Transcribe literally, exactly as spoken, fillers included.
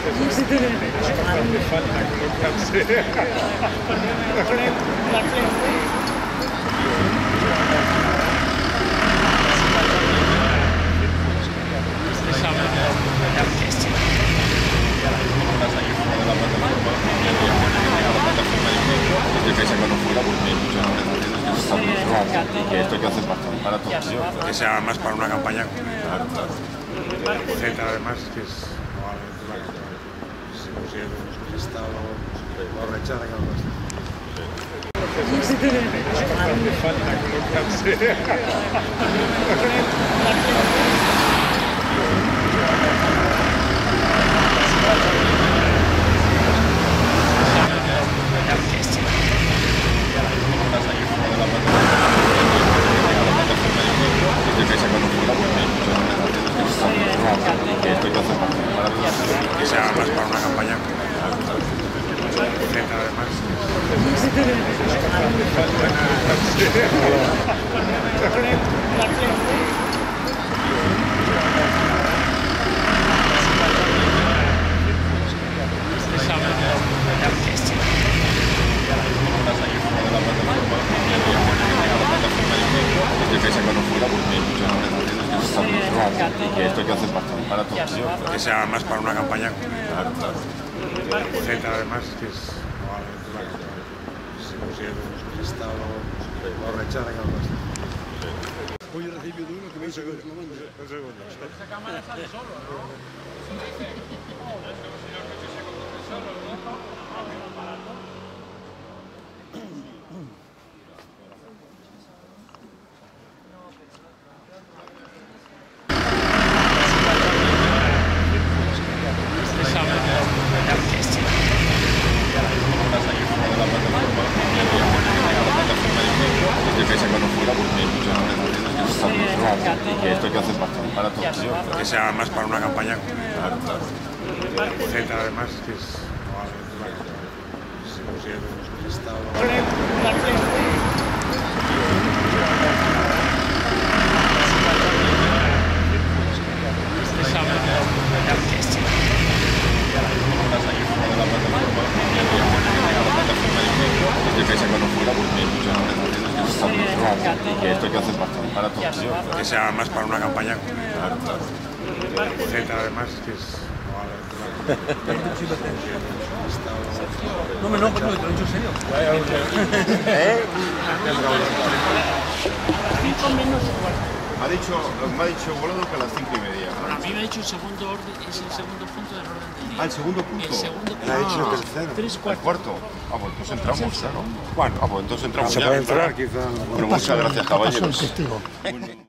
Hace falta colocarse. Que esto hay que hacer para todos. Que sea más para una campaña Z, además, que es si el Estado lo rechaza, que algo así. Hace falta colocarse. Que sea más para una campaña Z, además. Que esto hay que hacer para todos. Que sea más para una campaña Z, además, que es si el Estado lo rechaza, que algo así. Hoy he recibido uno que me dice que lo mande. Un segundo. Esa cámara sale solo, ¿no? Que esto hay que hacer para todos. Que sea más para una campaña Z, además, que es si el Estado Que esto hay que hacer para todos. que sea más para una campaña Z, además, que es No, me no, pues no, te lo he dicho en serio. ¿Eh? cinco menos cuarto. Ha dicho, me ha dicho Volado que a las cinco y media. Bueno, a mí me ha dicho el segundo orden, es el segundo punto del orden del día. Ah, el segundo punto. El segundo punto. Le ha dicho el tercero. Tres ¿El cuartos. cuarto? Ah, pues entonces entramos, claro. Bueno, Ah, pues entonces entramos se ya. puede entrar, quizá. Bueno, muchas gracias, caballeros. Testigo.